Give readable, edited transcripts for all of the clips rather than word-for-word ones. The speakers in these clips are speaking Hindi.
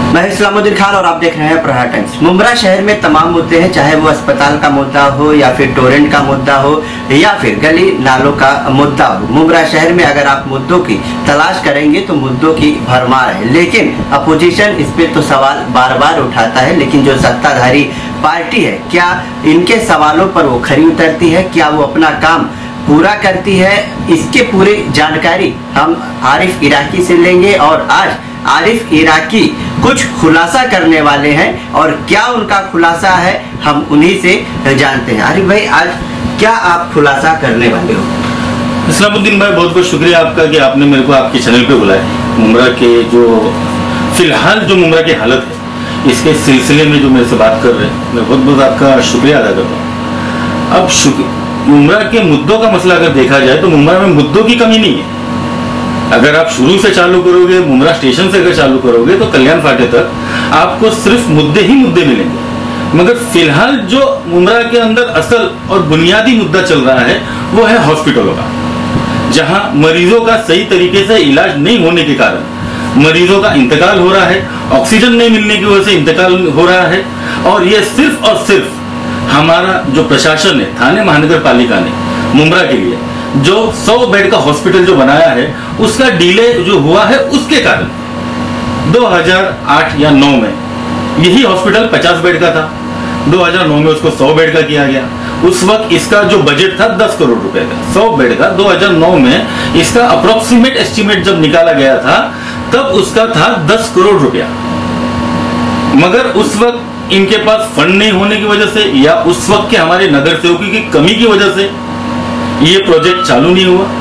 मैं इस्लामुद्दीन खान और आप देख रहे हैं प्रहार टाइम्स। मुंब्रा शहर में तमाम मुद्दे हैं, चाहे वो अस्पताल का मुद्दा हो या फिर टोरेंट का मुद्दा हो या फिर गली नालों का मुद्दा हो। मुंब्रा शहर में अगर आप मुद्दों की तलाश करेंगे तो मुद्दों की भरमार है, लेकिन अपोजिशन इस पे तो सवाल बार बार उठाता है, लेकिन जो सत्ताधारी पार्टी है क्या इनके सवालों पर वो खरी उतरती है, क्या वो अपना काम पूरा करती है? इसके पूरी जानकारी हम आरिफ इराकी से लेंगे और आज आरिफ इराकी कुछ खुलासा करने वाले हैं और क्या उनका खुलासा है हम उन्हीं से जानते हैं। आरिफ भाई, आज क्या आप खुलासा करने वाले हो? इस्लामुद्दीन भाई, बहुत बहुत शुक्रिया आपका कि आपने मेरे को आपके चैनल पे बुलाया। मुंब्रा के जो फिलहाल जो मुंब्रा की हालत है इसके सिलसिले में जो मेरे से बात कर रहे हैं, मैं बहुत बहुत आपका शुक्रिया अदा करता हूँ। अब मुंब्रा के मुद्दों का मसला अगर देखा जाए तो मुंब्रा में मुद्दों की कमी नहीं है। अगर आप शुरू से चालू करोगे, मुंब्रा स्टेशन से अगर चालू करोगे तो कल्याण फाटे तक आपको सिर्फ मुद्दे ही मुद्दे मिलेंगे। मगर फिलहाल जो मुंब्रा के अंदर असल और बुनियादी मुद्दा चल रहा है वो है हॉस्पिटलों का, जहां मरीजों का सही तरीके से इलाज नहीं होने के कारण मरीजों का इंतकाल हो रहा है, ऑक्सीजन नहीं मिलने की वजह से इंतकाल हो रहा है। और ये सिर्फ और सिर्फ हमारा जो प्रशासन है, थाने महानगर पालिका ने मुंब्रा के लिए जो 100 बेड का हॉस्पिटल जो बनाया है उसका डिले जो हुआ है उसके कारण 2008 या 9 में यही हॉस्पिटल 50 बेड का था, 2009 में उसको 100 बेड का किया गया। उस वक्त इसका जो बजट था 10 करोड़ रुपए का, 100 बेड का। 2009 में इसका अप्रोक्सीमेट एस्टिमेट जब निकाला गया था तब उसका था 10 करोड़ रुपया। मगर उस वक्त इनके पास फंड नहीं होने की वजह से या उस वक्त के हमारे नगर सेवकों की कमी की वजह से ये प्रोजेक्ट चालू नहीं हुआ।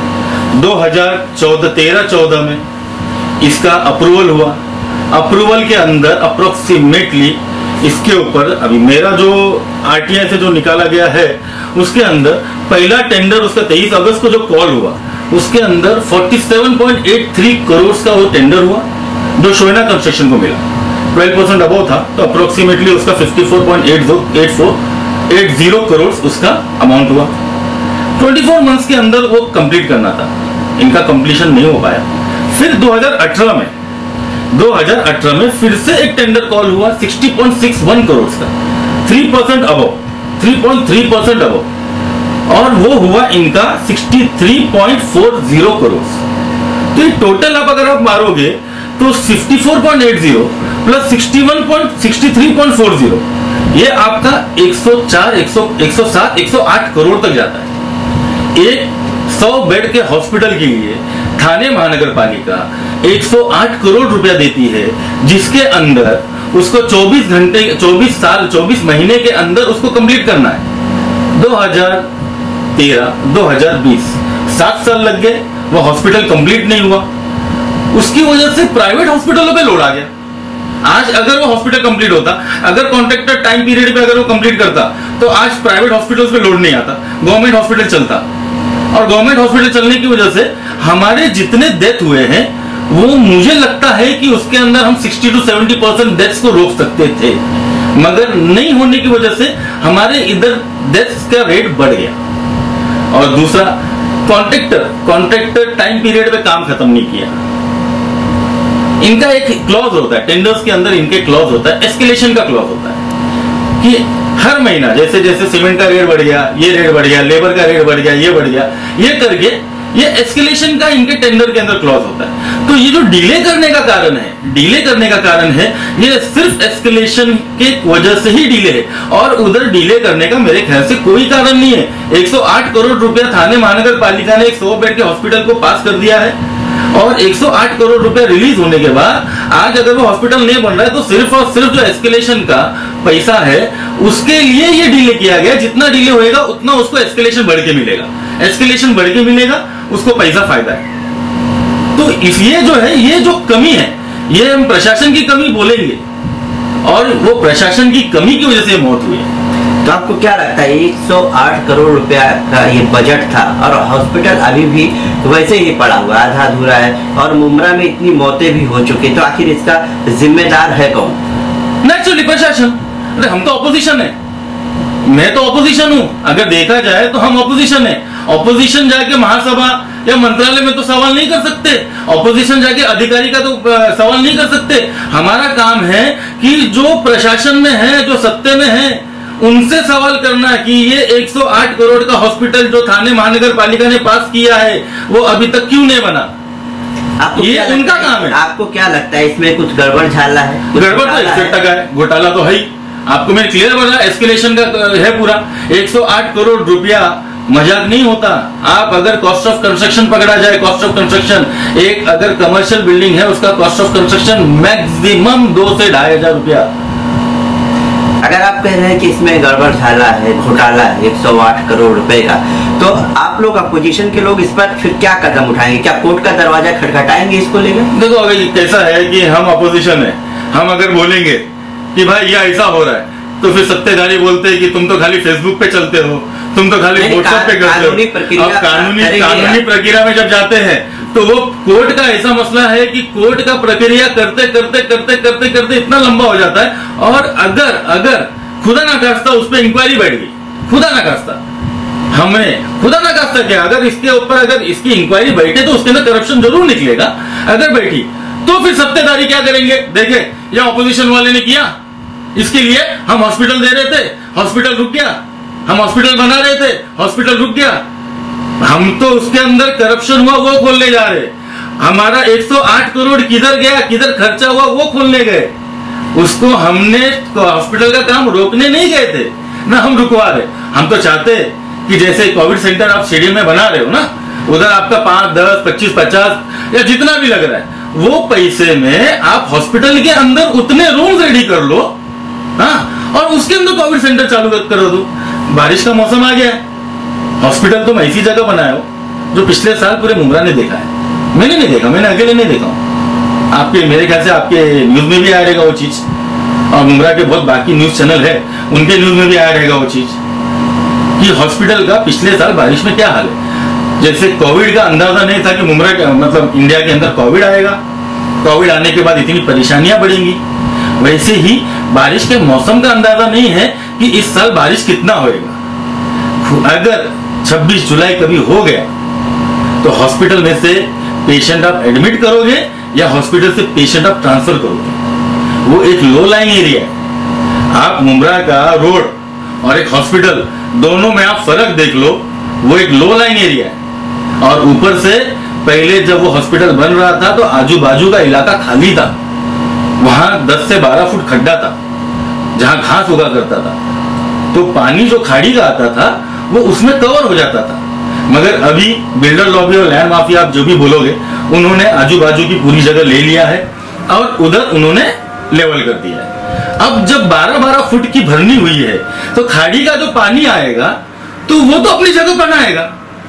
2013-14 में इसका अप्रूवल हुआ। अप्रूवल के अंदर अप्रोक्सीमेटली इसके ऊपर अभी मेरा जो आरटीआई से जो निकाला गया है उसके अंदर पहला टेंडर उसका 23 अगस्त को जो कॉल हुआ उसके अंदर 47.83 करोड़ का वो टेंडर हुआ जो शोयना कंस्ट्रक्शन को मिला। 12% अबव था तो अप्रोक्सीमेटली उसका 54.80 करोड़ उसका अमाउंट हुआ। 24 मंथ्स के अंदर वो कंप्लीट करना था, इनका कंप्लीशन नहीं हो पाया। फिर 2018 में फिर से एक टेंडर कॉल हुआ 60.61 करोड़ का, 3% अबव, 3.3% अबव, और वो हुआ इनका 63.40 करोड़। तो ये टोटल आप अगर आप मारोगे तो 54.80 प्लस 63.40 ये आपका 104, 107, 108 करोड़ तक जाता है। एक 100 बेड के हॉस्पिटल के लिए थाने महानगर पालिका 108 करोड़ रुपया देती है, जिसके अंदर उसको 24 घंटे, 24 महीने के अंदर उसको कंप्लीट करना है। 2013, 2020 7 साल लग गए, वो हॉस्पिटल कंप्लीट नहीं हुआ। उसकी वजह से प्राइवेट हॉस्पिटलों पे लोड आ गया। आज अगर वो हॉस्पिटल कंप्लीट होता, अगर कॉन्ट्रैक्टर टाइम पीरियड पे अगर वो कंप्लीट करता तो आज प्राइवेट हॉस्पिटल्स पे लोड नहीं आता, गवर्नमेंट हॉस्पिटल चलता। और गवर्नमेंट हॉस्पिटल चलने की वजह से हमारे जितने डेथ हुए हैं वो मुझे लगता है कि उसके अंदर हम 60 to 70% डेथ्स को रोक सकते थे, मगर नहीं होने की वजह से हमारे इधर डेथ्स का रेट बढ़ गया। और दूसरा, कॉन्ट्रैक्टर टाइम पीरियड पे काम खत्म नहीं किया। इनका एक क्लॉज होता है टेंडर्स के अंदर, इनके क्लॉज होता है, एस्केलेशन का क्लॉज होता है कि हर महीना जैसे जैसे सीमेंट का रेट बढ़ गया, ये रेट बढ़ गया, लेबर का रेट बढ़ गया, ये बढ़ गया, ये करके ये एस्केलेशन का इनके टेंडर के अंदर क्लॉज होता है। तो ये जो डिले करने का कारण है ये सिर्फ एस्केलेशन के वजह से ही डिले है, और उधर डिले करने का मेरे ख्याल से कोई कारण नहीं है। 108 करोड़ रुपया थाने महानगर पालिका ने एक 100 बेड के हॉस्पिटल को पास कर दिया है, और 108 करोड़ रुपए रिलीज होने के बाद आज अगर वो हॉस्पिटल नहीं बन रहा है तो सिर्फ और सिर्फ जो एस्केलेशन का पैसा है उसके लिए ये डिले किया गया। जितना डिले होएगा उतना उसको एस्केलेशन बढ़ के मिलेगा, एस्केलेशन बढ़ के मिलेगा, उसको पैसा फायदा है। तो इसलिए जो है ये जो कमी है ये हम प्रशासन की कमी बोलेंगे, और वो प्रशासन की कमी की वजह से मौत हुई है। तो आपको क्या लगता है 108 करोड़ रुपया का ये बजट था और हॉस्पिटल अभी भी वैसे ही पड़ा हुआ, आधा अधूरा है, और मुंब्रा में इतनी मौतें भी हो चुकी, तो आखिर इसका जिम्मेदार है कौन? नेचुरली प्रशासन। अरे हम तो ऑपोजिशन है, मैं तो ऑपोजिशन हूं, अगर देखा जाए तो हम ऑपोजिशन है, ऑपोजिशन जाके महासभा या मंत्रालय में तो सवाल नहीं कर सकते, ऑपोजिशन जाके अधिकारी का तो सवाल नहीं कर सकते। हमारा काम है कि जो प्रशासन में है, जो सत्ते में है, उनसे सवाल करना कि ये 108 करोड़ का हॉस्पिटल जो थाने महानगर पालिका ने पास किया है वो अभी तक क्यों नहीं बना। ये उनका काम है। आपको क्या लगता है इसमें कुछ गड़बड़ झाला है? गड़बड़ तो 1 है, घोटाला तो है ही। आपको मैंने क्लियर बोला, एस्केलेशन का है पूरा। 108 करोड़ रुपया मजाक नहीं होता। आप अगर कॉस्ट ऑफ कंस्ट्रक्शन पकड़ा जाए, कॉस्ट ऑफ कंस्ट्रक्शन, एक अगर कमर्शियल बिल्डिंग है उसका कॉस्ट ऑफ कंस्ट्रक्शन मैक्सिमम 2 से 2,500 रुपया। अगर आप कह रहे हैं कि इसमें गड़बड़ झाला है, घोटाला है 108 करोड़ रुपए का, तो आप लोग अपोजिशन के लोग इस पर फिर क्या कदम उठाएंगे? क्या कोर्ट का दरवाजा खटखटाएंगे इसको लेकर? देखो, अगर कैसा है कि हम अपोजिशन है, हम अगर बोलेंगे कि भाई ये ऐसा हो रहा है तो फिर सत्तेधारी बोलते हैं कि तुम तो खाली फेसबुक पे चलते हो, तुम तो खाली व्हाट्सएप पे करते हो। अब कानूनी प्रक्रिया में जब जाते हैं तो वो कोर्ट का ऐसा मसला है कि कोर्ट का प्रक्रिया करते करते करते करते करते इतना लंबा हो जाता है। और अगर खुदा ना खास्ता उस पर इंक्वायरी बैठ गई, खुदा ना खास्ता, हमें खुदा ना खास्ता क्या, अगर इसके ऊपर अगर इसकी इंक्वायरी बैठे तो उसके अंदर करप्शन जरूर निकलेगा। अगर बैठी तो फिर सत्तेधारी क्या करेंगे? देखे या ऑपोजिशन वाले ने किया, इसके लिए हम हॉस्पिटल दे रहे थे, हॉस्पिटल रुक गया, हम हॉस्पिटल बना रहे थे, हॉस्पिटल रुक गया, हम तो उसके अंदर करप्शन हुआ वो खोलने जा रहे। हमारा 108 करोड़ किधर गया, किधर खर्चा हुआ वो खोलने गए। उसको हमने हॉस्पिटल का काम रोकने नहीं गए थे ना, हम रुकवा रहे। हम तो चाहते कि जैसे कोविड सेंटर आप स्टेडियम में बना रहे हो ना, उधर आपका 5, 10, 25, 50 या जितना भी लग रहा है, वो पैसे में आप हॉस्पिटल के अंदर उतने रूम्स रेडी कर लो, हाँ, और उसके अंदर कोविड सेंटर चालू कर दो। बारिश का मौसम आ गया, हॉस्पिटल तुम ऐसी जगह बनाए हो जो पिछले साल पूरे मुमरा ने देखा है। मैंने नहीं देखा, मैंने अकेले नहीं देखा हूं। आपके, मेरे ख्याल से आपके न्यूज में भी आया रहेगा वो चीज, और मुमरा के बहुत बाकी न्यूज चैनल है उनके न्यूज में भी आया रहेगा वो चीज कि हॉस्पिटल का पिछले साल बारिश में क्या हाल है। जैसे कोविड का अंदाजा नहीं था कि मुमरा के मतलब इंडिया के अंदर कोविड आएगा, कोविड आने के बाद इतनी परेशानियां बढ़ेंगी, वैसे ही बारिश के मौसम का अंदाजा नहीं है कि इस साल बारिश कितना होएगा। अगर 26 जुलाई कभी हो गया तो हॉस्पिटल में से पेशेंट आप एडमिट करोगे या हॉस्पिटल से पेशेंट आप ट्रांसफर करोगे। वो एक लो लाइन एरिया है। आप मुमरा का रोड और एक हॉस्पिटल दोनों में आप फर्क देख लो, वो एक लो लाइन एरिया है। और ऊपर से पहले जब वो हॉस्पिटल बन रहा था तो आजू बाजू का इलाका खाली था, वहां 10 से 12 फुट खड्डा था जहां घास उगा करता था, तो पानी जो खाड़ी का आता था वो उसमें कवर हो जाता था। मगर अभी बिल्डर लॉबी और लैंड माफिया आप जो भी बोलोगे, उन्होंने आजू बाजू की पूरी जगह ले लिया है और उधर उन्होंने लेवल कर दिया है। अब जब 12-12 फुट की भरनी हुई है तो खाड़ी का जो पानी आएगा तो वो तो अपनी जगह पर आएगा,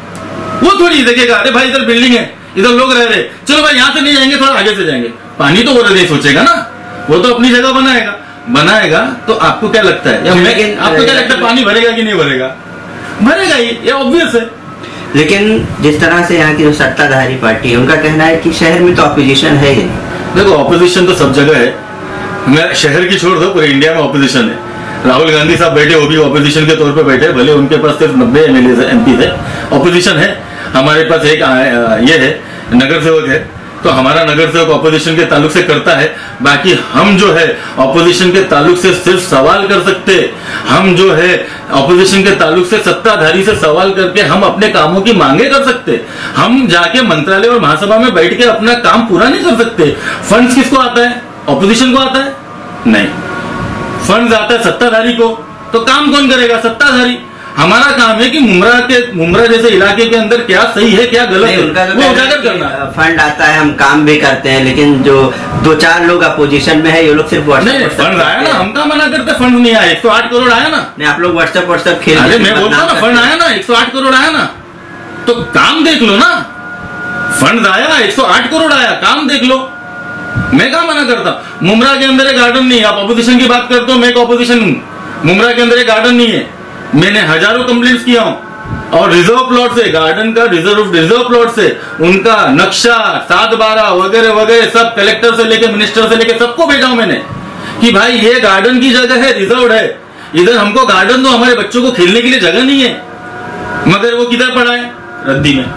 वो थोड़ी देखेगा अरे भाई इधर बिल्डिंग है, इधर लोग रह रहे, चलो भाई यहां से नहीं जाएंगे, थोड़ा आगे से जाएंगे। पानी तो वो नहीं सोचेगा ना, वो तो अपनी जगह बनाएगा। तो आपको क्या लगता है, आपको क्या लगता है पानी भरेगा कि नहीं भरेगा? भरेगा ही, ये ऑब्वियस है। लेकिन जिस तरह से यहाँ की जो सत्ताधारी पार्टी है, उनका कहना है कि शहर में तो ऑपोजिशन है ही। देखो, ऑपोजिशन तो सब जगह है, मैं शहर की छोड़ दो, पूरे इंडिया में ऑपोजिशन है। राहुल गांधी साहब बैठे, वो भी ऑपोजिशन के तौर पे बैठे, भले उनके पास सिर्फ 90 MLA MP थे, ऑपोजिशन है। हमारे पास एक ये है नगर सेवक है, तो हमारा नगर सेवक ऑपोजिशन के ताल्लुक से करता है। बाकी हम जो है ऑपोजिशन के ताल्लुक से सिर्फ सवाल कर सकते, हम जो है ऑपोजिशन के ताल्लुक से सत्ताधारी से सवाल करके हम अपने कामों की मांगे कर सकते। हम जाके मंत्रालय और महासभा में बैठ के अपना काम पूरा नहीं कर सकते। फंड्स किसको आता है? ऑपोजिशन को आता है? नहीं, फंड्स आता है सत्ताधारी को। तो काम कौन करेगा? सत्ताधारी। हमारा काम है कि मुमरा जैसे इलाके के अंदर क्या सही है क्या गलत है वो उजागर करना। फंड आता है, हम काम भी करते हैं, लेकिन जो 2-4 लोग अपोजिशन में है, ये लोग सिर्फ नहीं, फंड आया ना, हम क्या मना करते? फंड नहीं आया, 108 करोड़ आया ना। नहीं, आप लोग व्हाट्सएप खेल, अरे मैं बोलता ना, फंड आया ना, 108 करोड़ आया ना, तो काम देख लो ना। फंड आया, 108 करोड़ आया, काम देख लो। मैं क्या मना करता? मुमरा के अंदर एक गार्डन नहीं है, आप अपोजिशन की बात करते हो, मैं एक अपोजिशन हूँ। मुमरा के अंदर एक गार्डन नहीं है, मैंने हजारों कंप्लेंट्स किया हूं। और रिजर्व प्लॉट से, गार्डन का रिजर्व प्लॉट से उनका नक्शा 7/12 वगैरह वगैरह सब कलेक्टर से लेके मिनिस्टर से लेके सबको भेजा हूं मैंने कि भाई ये गार्डन की जगह है, रिजर्व है, इधर हमको गार्डन दो, हमारे बच्चों को खेलने के लिए जगह नहीं है। मगर वो किधर पड़ा है? रद्दी में।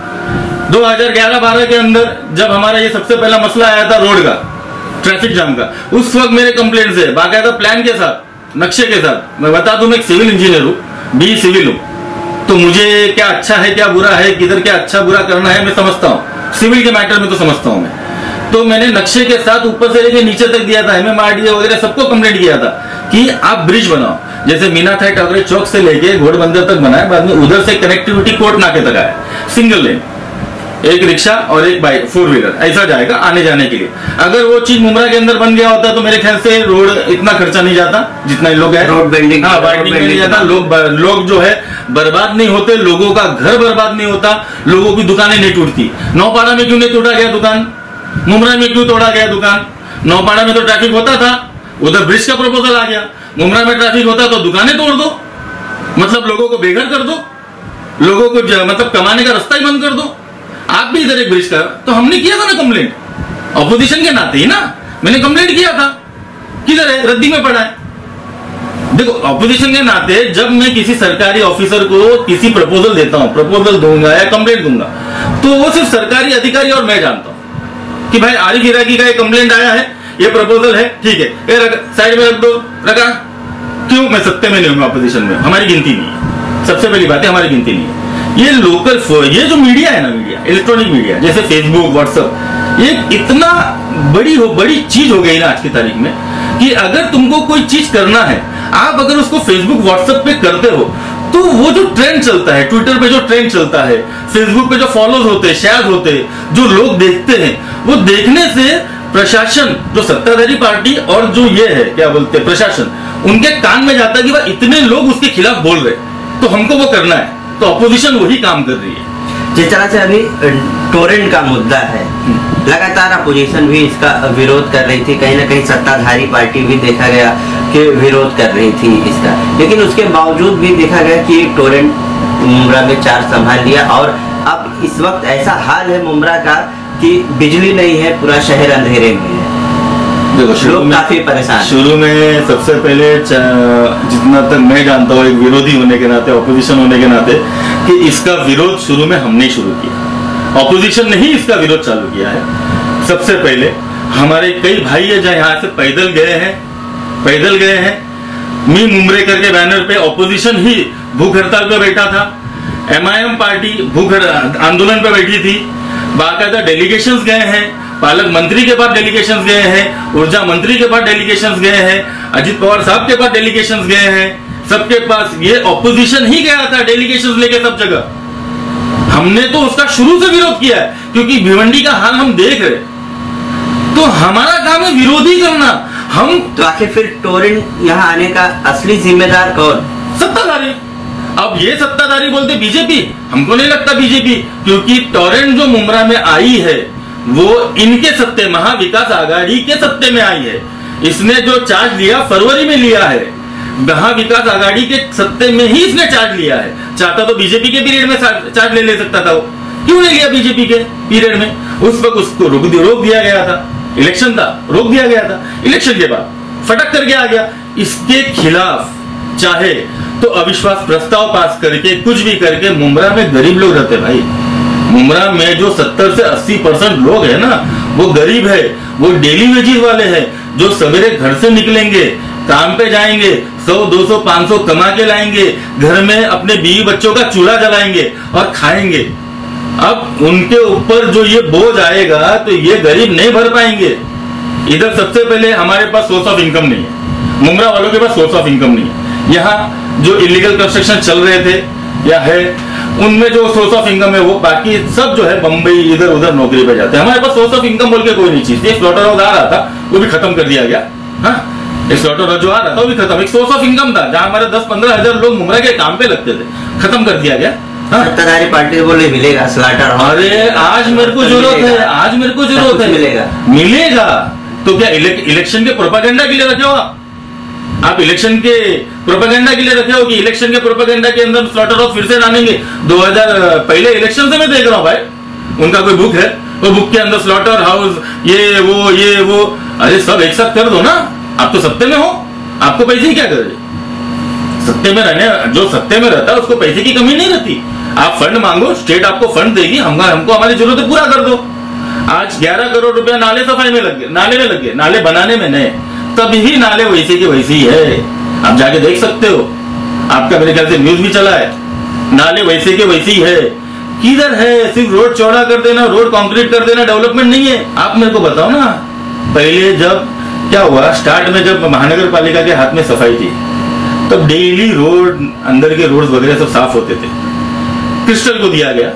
2011-12 के अंदर जब हमारा ये सबसे पहला मसला आया था रोड का, ट्रैफिक जाम का, उस वक्त मेरे कंप्लेंट है बाकायदा प्लान के साथ, नक्शे के साथ। मैं बता दूं, मैं एक सिविल इंजीनियर हूं, बी सिविल हूं, तो मुझे क्या अच्छा है क्या बुरा है, किधर क्या अच्छा बुरा करना है मैं समझता हूं, सिविल के मैटर में तो समझता हूं मैं। तो मैंने नक्शे के साथ ऊपर से लेके नीचे तक दिया था, MMRDA वगैरह सबको कंप्लेंट किया था कि आप ब्रिज बनाओ, जैसे मीना थाई टावरे चौक से लेके घोड़बंदर तक बनाए, बाद में उधर से कनेक्टिविटी कोर्ट नाके तक आया, सिंगल लेन, एक रिक्शा और एक बाइक 4 व्हीलर ऐसा जाएगा आने जाने के लिए। अगर वो चीज मुमरा के अंदर बन गया होता तो मेरे ख्याल से रोड इतना खर्चा नहीं जाता जितना लोग है, रोड बिल्डिंग, हाँ वाइडनिंग नहीं जाता, लोग जो है बर्बाद नहीं होते, लोगों का घर बर्बाद नहीं होता, लोगों की दुकानें नहीं टूटती। नौपाड़ा में क्यों नहीं टूटा गया दुकान? मुमरा में क्यों तोड़ा गया दुकान? नौपाड़ा में तो ट्रैफिक होता था, उधर ब्रिज का प्रपोजल आ गया। मुमरा में ट्रैफिक होता तो दुकानें तोड़ दो, मतलब लोगों को बेघर कर दो, लोगों को मतलब कमाने का रास्ता ही बंद कर दो। आप भी इधर एक ब्रिज का, तो हमने किया था ना कंप्लेंट, ऑपोजिशन के नाते ही ना मैंने कंप्लेंट किया था। किधर है? रद्दी में पड़ा है। देखो, ऑपोजिशन के नाते जब मैं किसी सरकारी ऑफिसर को किसी प्रपोजल देता हूं, प्रपोजल दूंगा या कंप्लेंट दूंगा, तो वो सिर्फ सरकारी अधिकारी और मैं जानता हूं कि भाई आरिफ इराकी का एक कंप्लेंट आया है, ये प्रपोजल है, ठीक है, ये साइड में रख दो। रखा क्यों? मैं सत्ते में नहीं हूँ, ऑपोजिशन में, हमारी गिनती नहीं है। सबसे पहली बात है, हमारी गिनती नहीं है। ये लोकल, ये जो मीडिया है ना, मीडिया, इलेक्ट्रॉनिक मीडिया जैसे फेसबुक, व्हाट्सएप, ये इतना बड़ी चीज हो गई ना आज की तारीख में कि अगर तुमको कोई चीज करना है, आप अगर उसको फेसबुक व्हाट्सएप पे करते हो तो वो जो ट्रेंड चलता है, ट्विटर पे जो ट्रेंड चलता है, फेसबुक पे जो फॉलोज होते हैं, शेयर होते हैं, जो लोग देखते हैं, वो देखने से प्रशासन, जो सत्ताधारी पार्टी और जो ये है क्या बोलते हैं प्रशासन, उनके कान में जाता है कि भाई इतने लोग उसके खिलाफ बोल रहे, तो हमको वो करना है। तो अपोजिशन वही काम कर रही है। जिस तरह से अभी टोरेंट का मुद्दा है, लगातार अपोजिशन भी इसका विरोध कर रही थी, कहीं ना कहीं सत्ताधारी पार्टी भी देखा गया कि विरोध कर रही थी इसका, लेकिन उसके बावजूद भी देखा गया कि टोरेंट मुमरा में चार्ज संभाल लिया। और अब इस वक्त ऐसा हाल है मुमरा का कि बिजली नहीं है, पूरा शहर अंधेरे में है। देखो, लोग काफी परेशान। शुरू में सबसे पहले जितना तक मैं जानता हूँ, एक विरोधी होने के नाते, ऑपोजिशन होने के नाते, कि इसका विरोध शुरू में हमने शुरू किया, ऑपोजिशन ने ही इसका विरोध चालू किया है। सबसे पहले हमारे कई भाई है जो यहाँ से पैदल गए हैं, मी मुमरे करके बैनर पे ऑपोजिशन ही भूख हड़ताल पे बैठा था, MIM पार्टी भूख आंदोलन पे बैठी थी, बाकायदा डेलीगेशंस गए हैं, पालक मंत्री के पास डेलीगेशंस गए हैं, ऊर्जा मंत्री के पास डेलीगेशंस गए हैं, अजित पवार साहब के पास डेलीगेशंस गए हैं, सबके पास ये ऑपोजिशन ही गया था डेलीगेशंस लेके सब जगह। हमने तो उसका शुरू से विरोध किया है, क्योंकि भिवंडी का हाल हम देख रहे, तो हमारा काम है विरोधी करना। हम तो आखिर फिर टोरेंट यहाँ आने का असली जिम्मेदार कौन? सत्ताधारी। अब ये सत्ताधारी बोलते बीजेपी, हमको नहीं लगता बीजेपी, क्योंकि टोरेंट जो मुमरा में आई है वो इनके सत्ते, महाविकास आघाड़ी के सत्ते में आई है। इसने जो चार्ज लिया फरवरी में लिया है, महाविकास आघाड़ी के सत्ते में ही इसने चार्ज लिया है। चाहता तो बीजेपी के पीरियड में चार्ज ले सकता था, वो क्यों नहीं लिया बीजेपी के पीरियड में? उस वक्त उसको रोक दिया गया था, इलेक्शन था, रोक दिया गया था, इलेक्शन के बाद फटक करके आ गया। इसके खिलाफ चाहे तो अविश्वास प्रस्ताव पास करके, कुछ भी करके, मुमरा में गरीब लोग रहते भाई। मुमरा में जो 70 से 80% लोग है ना, वो गरीब है, वो डेली वेजेस वाले हैं, जो सवेरे घर से निकलेंगे, काम पे जाएंगे, 100, 200, 500 कमा के लाएंगे, घर में अपने बीवी बच्चों का चूल्हा जलाएंगे और खाएंगे। अब उनके ऊपर जो ये बोझ आएगा तो ये गरीब नहीं भर पाएंगे। इधर सबसे पहले हमारे पास सोर्स ऑफ इनकम नहीं है, मुमरा वालों के पास सोर्स ऑफ इनकम नहीं है। यहाँ जो इलीगल कंस्ट्रक्शन चल रहे थे या है, उनमें जो सोर्स ऑफ इनकम है वो, बाकी सब जो है बम्बई इधर उधर नौकरी पे जाते हैं। हमारे पास सोर्स ऑफ इनकम बोल के कोई नहीं चीज। एक स्लॉटर हाउस आ रहा था, वो भी खत्म कर दिया गया। हाँ, एक स्लॉटर हाउस जो आ रहा था वो भी खत्म। एक सोर्स ऑफ इनकम था जहां हमारे 10-15 हजार लोग मुमरा के काम पे लगते थे, खत्म कर दिया गया। सत्ताधारी पार्टी बोले मिलेगा स्लॉटर हाउस। अरे आज मेरे को जरूरत है, आज मेरे को जरूरत है, मिलेगा तो क्या इलेक्शन के प्रोपेगेंडा के लिए रखे हो आप इलेक्शन के प्रोपेगेंडा के लिए रखे हो कि इलेक्शन के प्रोपेगेंडा के अंदर स्लॉटर हाउस फिर से डालेंगे? 2000 पहले इलेक्शन से मैं देख रहा हूँ भाई, उनका कोई बुक है, वो बुक के अंदर स्लॉटर हाउस ये वो, अरे सब एक साथ कर दो ना। आप तो सत्ते में हो, आपको पैसे की क्या करे? सत्ते में रहने, जो सत्ते में रहता है उसको पैसे की कमी नहीं रहती। आप फंड मांगो, स्टेट आपको फंड देगी, हमको हमारी जरूरतें पूरा कर दो। आज 11 करोड़ रुपया नाले सफाई में लग गए, नाले बनाने में नए, तभी नाले वैसे के वैसे ही है। आप जाके देख सकते हो, आपका मेरे ख्याल से न्यूज भी चला है, नाले वैसे के वैसे ही है। किधर है? सिर्फ रोड चौड़ा कर देना, रोड कंक्रीट कर देना, डेवलपमेंट नहीं है। आप मेरे को बताओ ना, पहले जब क्या हुआ, स्टार्ट में जब महानगर पालिका के हाथ में सफाई थी, तब डेली रोड, अंदर के रोड वगैरह सब साफ होते थे। क्रिस्टल को दिया गया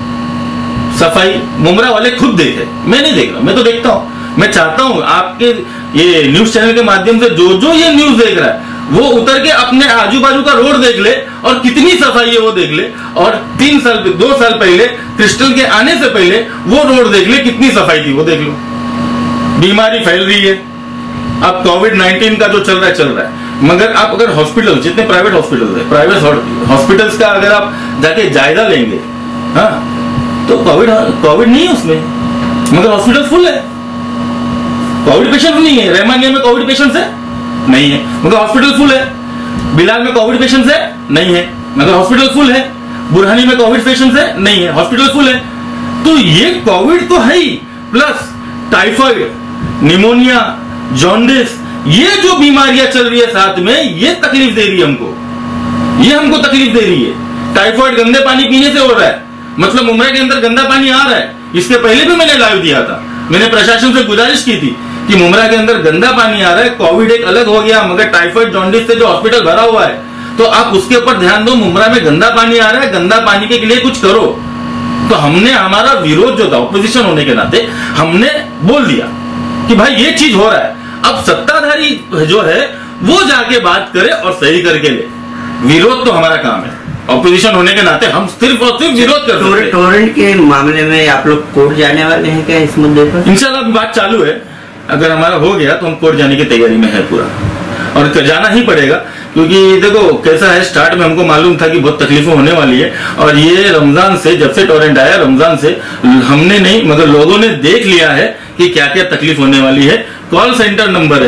सफाई, मुमरा वाले खुद देखे, मैं नहीं देख रहा, मैं तो देखता हूं। मैं चाहता हूं आपके ये न्यूज चैनल के माध्यम से जो ये न्यूज देख रहा है वो उतर के अपने आजू बाजू का रोड देख ले और कितनी सफाई है वो देख ले, और 2 साल पहले क्रिस्टल के आने से पहले वो रोड देख ले कितनी सफाई थी, वो देख लो। बीमारी फैल रही है, अब कोविड-19 का जो चल रहा है, मगर आप अगर हॉस्पिटल, जितने प्राइवेट हॉस्पिटल है, प्राइवेट हॉस्पिटल्स का अगर आप जाके जायजा लेंगे, हाँ, तो कोविड नहीं है उसमें, मगर हॉस्पिटल फुल है। कोविड पेशेंट नहीं है, रहमानिया में कोविड पेशेंट है नहीं है, मगर हॉस्पिटल फुल है। बिलाल में कोविड पेशेंट है नहीं है, मगर हॉस्पिटल फुल है। बुरहानी में कोविड पेशेंट है नहीं है, हॉस्पिटल फुल है। तो ये कोविड तो है ही, प्लस टाइफाइड, निमोनिया, जॉन्डिस, ये जो बीमारियां चल रही है साथ में, ये तकलीफ दे रही है हमको, ये हमको तकलीफ दे रही है। टाइफाइड गंदे पानी पीने से हो रहा है, मतलब मुंबई के अंदर गंदा पानी आ रहा है। इसके पहले भी मैंने लाइव दिया था, मैंने प्रशासन से गुजारिश की थी कि मुंबई के अंदर गंदा पानी आ रहा है। कोविड एक अलग हो गया, मगर टाइफाइड जॉन्डिस से जो हॉस्पिटल भरा हुआ है, तो आप उसके ऊपर ध्यान दो। मुंबई में गंदा पानी आ रहा है, गंदा पानी के लिए कुछ करो। तो हमने, हमारा विरोध जो था, ऑपोजिशन होने के नाते हमने बोल दिया कि भाई ये चीज हो रहा है। अब सत्ताधारी जो है वो जाके बात करे और सही करके ले। विरोध तो हमारा काम है, ऑपोजिशन होने के नाते हम सिर्फ और सिर्फ विरोध कर सकते हैं। टोरेंट के मामले में आप लोग कोर्ट जाने वाले हैं क्या इस मुद्दे पर? इंशाल्लाह बात चालू है, अगर हमारा हो गया तो हम कोर्ट जाने की तैयारी में है पूरा, और जाना ही पड़ेगा। क्योंकि देखो कैसा है, स्टार्ट में हमको मालूम था कि बहुत तकलीफें होने वाली है, और ये रमजान से, जब से टोरेंट आया, रमजान से हमने नहीं मगर लोगों ने देख लिया है कि क्या क्या तकलीफ होने वाली है। कॉल सेंटर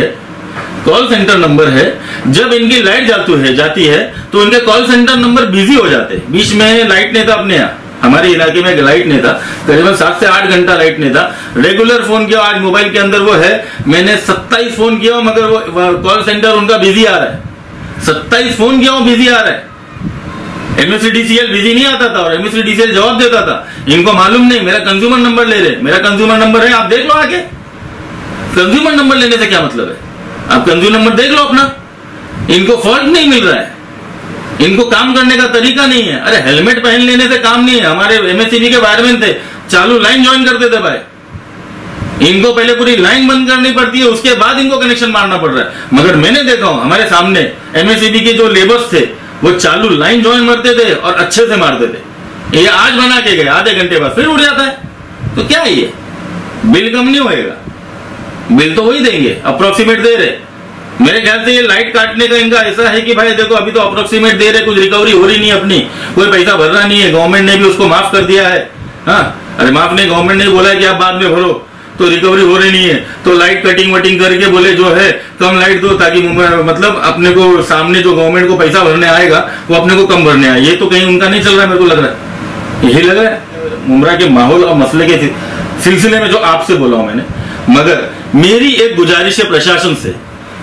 नंबर है, जब इनकी लाइट जाती है तो इनके कॉल सेंटर नंबर बिजी हो जाते हैं। बीच में लाइट नहीं था अपने यहाँ, हमारे इलाके में लाइट नहीं था, करीबन 7 से 8 घंटा लाइट नहीं था। रेगुलर फोन किया, आज मोबाइल के अंदर वो है, मैंने 27 फोन किया, मगर वो कॉल सेंटर उनका बिजी आ रहा है। 27 फोन किया, वो बिजी आ रहा है। MSCDCL बिजी नहीं आता था, और MSCDCL जवाब देता था, इनको मालूम नहीं, मेरा कंज्यूमर नंबर ले रहे, मेरा कंज्यूमर नंबर है, आप देख लो आगे। कंज्यूमर नंबर लेने से क्या मतलब है? आप कंज्यूमर नंबर देख लो अपना। इनको फॉल्ट नहीं मिल रहा है, इनको काम करने का तरीका नहीं है। अरे हेलमेट पहन लेने से काम नहीं है। हमारे MSCB के वायरमैन थे, चालू लाइन ज्वाइन करते थे भाई, इनको पहले पूरी लाइन बंद करनी पड़ती है, उसके बाद इनको कनेक्शन मारना पड़ रहा है। मगर मैंने देखा हूं हमारे सामने MSCB के जो लेबर्स थे, वो चालू लाइन ज्वाइन करते थे और अच्छे से मारते थे। ये आज बना के गए, आधे घंटे बाद फिर उड़ जाता है। तो क्या है ये? बिल कम नहीं होएगा, बिल तो वही देंगे, अप्रोक्सीमेट दे रहे। मेरे ख्याल से ये लाइट काटने का इनका ऐसा है कि भाई देखो अभी तो अप्रोक्सीमेट दे रहे, कुछ रिकवरी हो रही नहीं, अपनी कोई पैसा भर रहा नहीं है, गवर्नमेंट ने भी उसको माफ कर दिया है। हाँ, अरे माफ नहीं, गवर्नमेंट ने बोला है कि आप बाद में भरो, तो रिकवरी हो रही नहीं है, तो लाइट कटिंग वटिंग करके बोले जो है कम लाइट दो, ताकि मतलब अपने को सामने जो गवर्नमेंट को पैसा भरने आएगा वो अपने को कम भरने आए। ये तो कहीं उनका नहीं चल रहा है, मेरे को लग रहा है, यही लग रहा है। मुमरा के माहौल और मसले के सिलसिले में जो आपसे बोला हूं मैंने, मगर मेरी एक गुजारिश है प्रशासन से,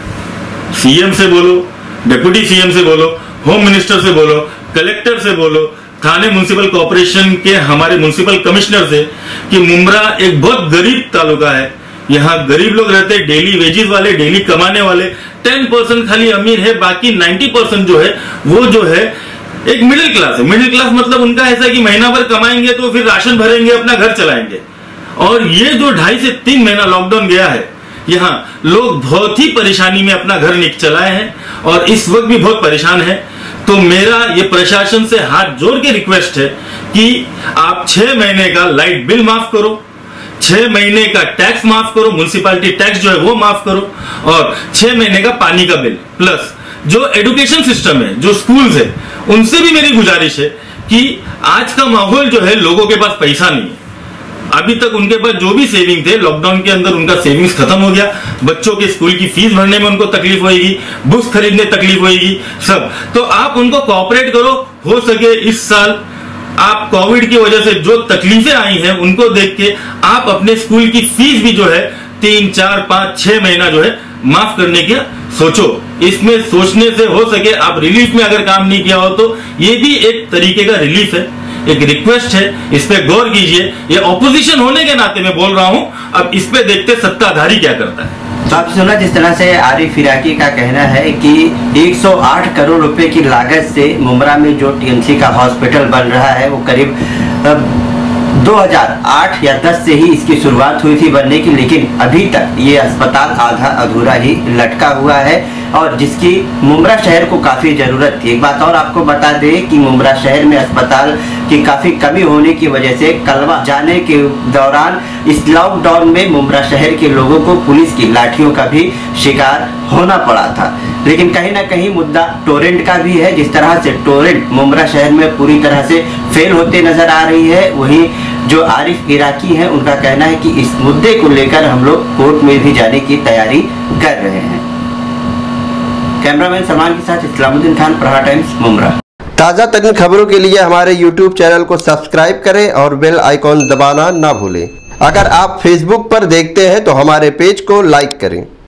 CM से बोलो, डिप्टी CM से बोलो, होम मिनिस्टर से बोलो, कलेक्टर से बोलो, थाने म्युनिसिपल कॉर्पोरेशन के हमारे म्युनिसिपल कमिश्नर से, कि मुमरा एक बहुत गरीब तालुका है, यहाँ गरीब लोग रहते हैं, डेली वेजेस वाले, डेली कमाने वाले। 10% खाली अमीर है, बाकी 90% जो है वो जो है एक मिडिल क्लास है। मिडिल क्लास मतलब उनका ऐसा कि महीना भर कमाएंगे तो फिर राशन भरेंगे, अपना घर चलाएंगे। और ये जो 2.5 से 3 महीना लॉकडाउन गया है, यहाँ लोग बहुत ही परेशानी में अपना घर चलाए हैं, और इस वक्त भी बहुत परेशान है। तो मेरा ये प्रशासन से हाथ जोड़ के रिक्वेस्ट है कि आप 6 महीने का लाइट बिल माफ करो, 6 महीने का टैक्स माफ करो, म्युनिसिपैलिटी टैक्स जो है वो माफ करो, और 6 महीने का पानी का बिल, प्लस जो एजुकेशन सिस्टम है, जो स्कूल्स है, उनसे भी मेरी गुजारिश है कि आज का माहौल जो है, लोगों के पास पैसा नहीं है। अभी तक उनके पास जो भी सेविंग थे, लॉकडाउन के अंदर उनका सेविंग्स खत्म हो गया। बच्चों के स्कूल की फीस भरने में उनको तकलीफ होगी, बुक्स खरीदने तकलीफ होगी, सब। तो आप उनको कोऑपरेट करो, हो सके इस साल आप कोविड की वजह से जो तकलीफें आई हैं उनको देख के आप अपने स्कूल की फीस भी जो है 3, 4, 5, 6 महीना जो है माफ करने की सोचो। इसमें सोचने से हो सके आप रिलीफ में अगर काम नहीं किया हो तो ये भी एक तरीके का रिलीफ है, एक रिक्वेस्ट है, इस पे गौर कीजिए। ये ऑपोजिशन होने के नाते मैं बोल रहा हूं, अब इस पे देखते सत्ताधारी क्या करता है। तो आप सुना जिस तरह से आरिफ इराकी का कहना है कि 108 करोड़ रुपए की लागत से मुंब्रा में जो टीएमसी का हॉस्पिटल बन रहा है वो करीब 2008 या 10 से ही इसकी शुरुआत हुई थी बनने की, लेकिन अभी तक ये अस्पताल आधा अधूरा ही लटका हुआ है और जिसकी मुंब्रा शहर को काफ़ी ज़रूरत थी। एक बात और आपको बता दें कि मुंब्रा शहर में अस्पताल की काफ़ी कमी होने की वजह से कलवा जाने के दौरान इस लॉकडाउन में मुंब्रा शहर के लोगों को पुलिस की लाठियों का भी शिकार होना पड़ा था। लेकिन कहीं ना कहीं मुद्दा टोरेंट का भी है। जिस तरह से टोरेंट मुंब्रा शहर में पूरी तरह से फेल होते नजर आ रही है, वहीं जो आरिफ इराकी हैं उनका कहना है कि इस मुद्दे को लेकर हम लोग कोर्ट में भी जाने की तैयारी कर रहे हैं। कैमरामैन सलमान के साथ इस्लामुद्दीन खान, प्रहार टाइम्स, मुंब्रा। ताज़ा तरीन खबरों के लिए हमारे YouTube चैनल को सब्सक्राइब करें और बेल आइकॉन दबाना ना भूलें। अगर आप Facebook पर देखते हैं तो हमारे पेज को लाइक करें।